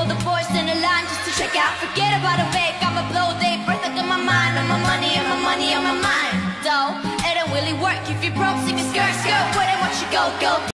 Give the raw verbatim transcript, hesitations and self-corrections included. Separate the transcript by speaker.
Speaker 1: all the boys in the line just to check out. Forget about a wake, I'ma blow they breath. Look at my mind, on my money, on my money, on my mind. Though, it don't really work if you're broke, sing a skirt, skirt, where they want you go, go.